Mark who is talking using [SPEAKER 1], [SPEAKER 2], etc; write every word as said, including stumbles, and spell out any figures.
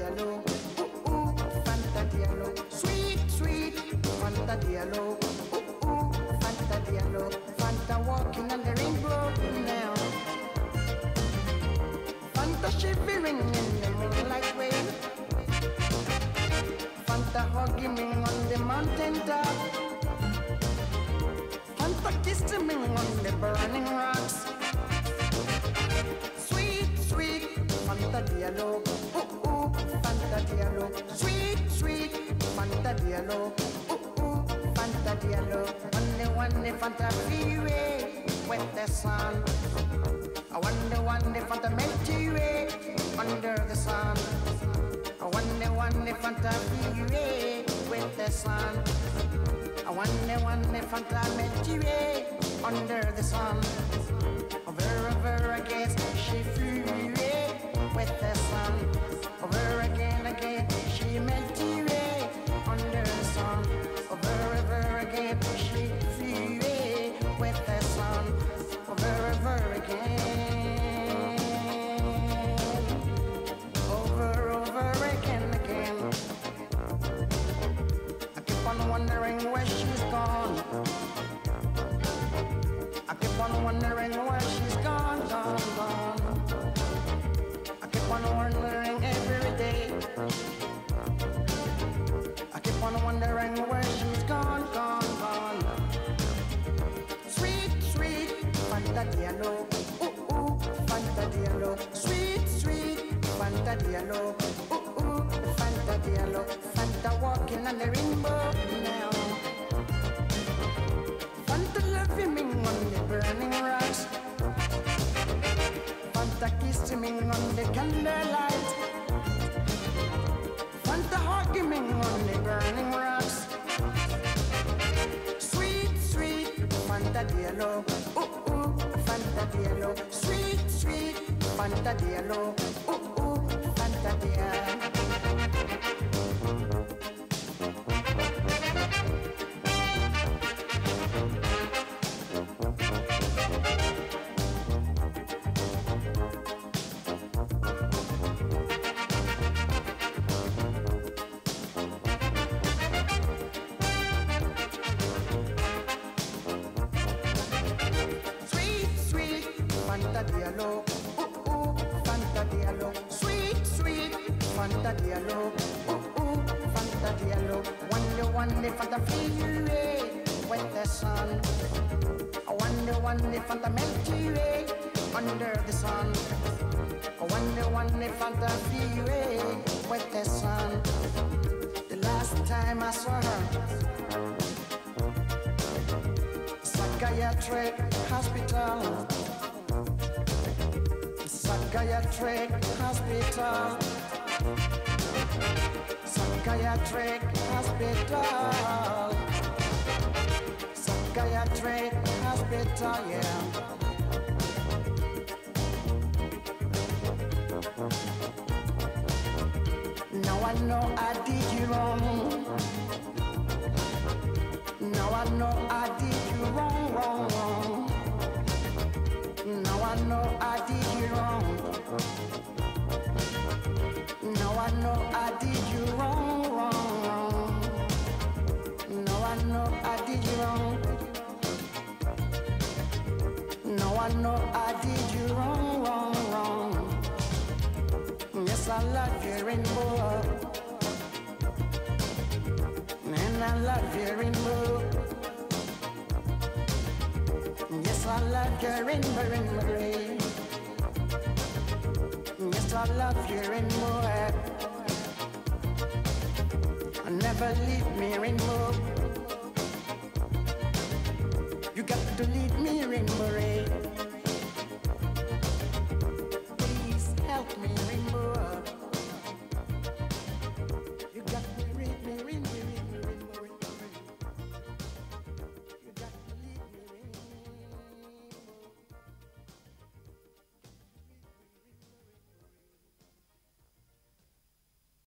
[SPEAKER 1] Diallo, ooh ooh, Fanta Diallo, sweet sweet, Fanta Diallo, ooh ooh, Fanta Diallo, Fanta walking on the rainbow now. Fanta shivering in the moonlight rain, Fanta hugging me on the mountain top, Fanta kissing me on the burning rocks. Sweet, sweet, Fanta Diallo, ooh ooh, Fanta Diallo, sweet, sweet, Fanta Diallo, ooh ooh, Fanta Diallo. One one the Fanta freeway with the sun. I wonder one the Fanta Milky Way under the sun. I wonder one the Fanta freeway with the sun. I wonder one the Fanta Milky Way under the sun. Over over again she flew away with the sun. Over again again she melted away under the sun. Over over again she flew away with the sun. Over over again. Over over again again. I keep on wondering where she's gone. I keep on wondering where she's gone, gone, gone. I keep on wondering every day. I keep on wondering where she's gone, gone, gone. Sweet, sweet, Fanta Diallo, ooh ooh, Fanta Diallo. Sweet, sweet, Fanta Diallo, ooh ooh, Fanta Diallo. Fanta walking on the rainbow now. Fanta loving me on the burning rocks. Fanta kissing me on the candlelight. Fanta hugging me on the burning rocks. Sweet, sweet, Fanta Diallo, ooh ooh, Fanta Diallo. Sweet, sweet, Fanta Diallo, ooh ooh, Fanta Diallo. Fanta Diallo, ooh ooh, Fanta Diallo, sweet sweet, Fanta Diallo, ooh ooh, Fanta Diallo. Wonder wonder Fanta flew away with the sun. I wonder wonder Fanta Milky Way under the sun. I wonder wonder Fanta flew away with the sun. The last time I saw her, psychiatric hospital. Psychiatric hospital. Psychiatric hospital. Psychiatric hospital, yeah. Now I know I did you wrong. Now I know I did you wrong, wrong, wrong. Now I know I did you wrong. Now I know I did you wrong, wrong, wrong. Now I know I did you wrong. Now I know I did you wrong, wrong, wrong. Yes, I love you rainbow, and I love you rainbow. Yes, I love your rainbow, rainbow ray. Yes, I love your rainbow. Never leave me, rainbow.